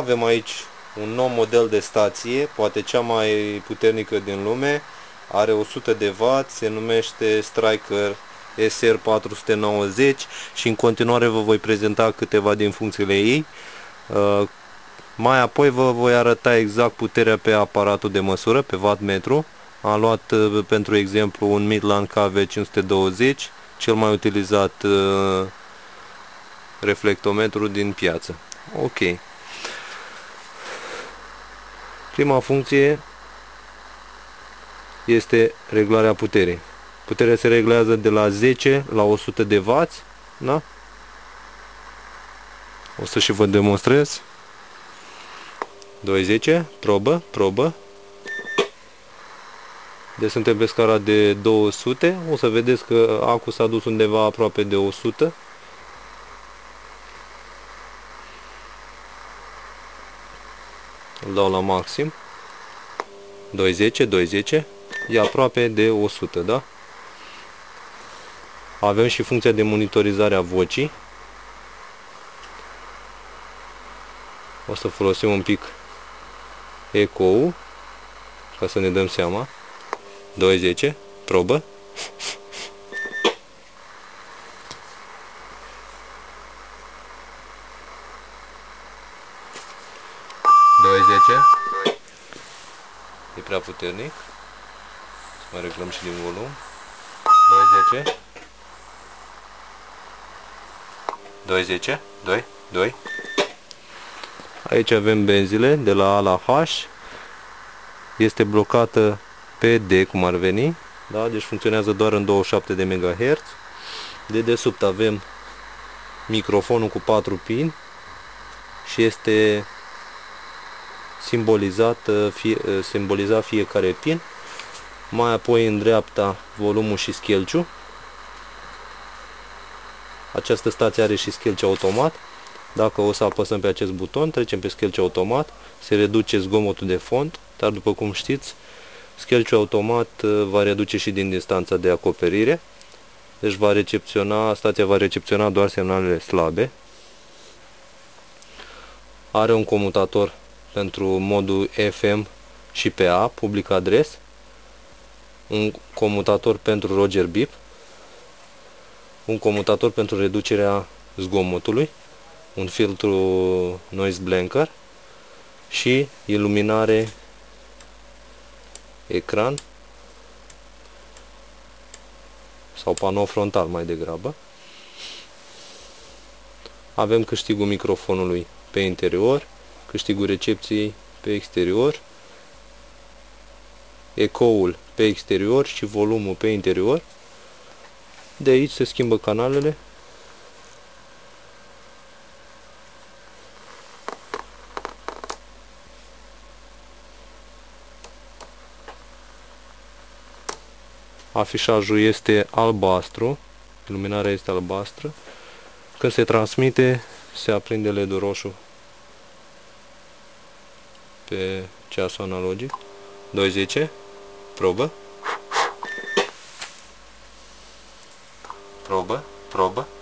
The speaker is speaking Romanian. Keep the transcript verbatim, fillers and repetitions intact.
avem aici un nou model de stație, poate cea mai puternică din lume, are o sută de watt, se numește Striker S R patru sute nouăzeci și în continuare vă voi prezenta câteva din funcțiile ei. Mai apoi vă voi arăta exact puterea pe aparatul de măsură, pe wattmetru. Am luat pentru exemplu un Midland K V cinci sute douăzeci, cel mai utilizat reflectometru din piață. Ok. Prima funcție este reglarea puterii. Puterea se reglează de la zece la o sută de watt, da? O să și vă demonstrez. douăzeci, probă, probă. Deci suntem pe scara de două sute. O să vedeți că acul s-a dus undeva aproape de o sută. Îl dau la maxim. douăzeci, douăzeci. E aproape de o sută, da? Avem și funcția de monitorizare a vocii. O să folosim un pic eco-ul ca să ne dăm seama. douăzeci, probă. douăzeci. E prea puternic. Să mai reglăm și din volum. douăzeci. douăzeci. doi, doi. Aici avem benzile de la A la H. Este blocată pe D, cum ar veni. Da? Deci funcționează doar în douăzeci și șapte de megahertz. De desubt avem microfonul cu patru pini și este simbolizat, fie, simbolizat fiecare pin. Mai apoi în dreapta volumul și schelciu. Această stație are și schelci automat. Dacă o să apăsăm pe acest buton, trecem pe schelci automat, se reduce zgomotul de fond, dar după cum știți, schelciul automat va reduce și din distanța de acoperire. Deci va recepționa, stația va recepționa doar semnalele slabe. Are un comutator pentru modul F M și P A, public address. Un comutator pentru Roger Beep. Un comutator pentru reducerea zgomotului. Un filtru noise blanker și iluminare ecran sau panou frontal mai degrabă. Avem câștigul microfonului pe interior, câștigul recepției pe exterior, ecoul pe exterior și volumul pe interior. De aici se schimbă canalele. Afișajul este albastru, iluminarea este albastră. Când se transmite, se aprinde L E D-ul roșu pe ceasul analogic. douăzeci, probă. Probă, probă.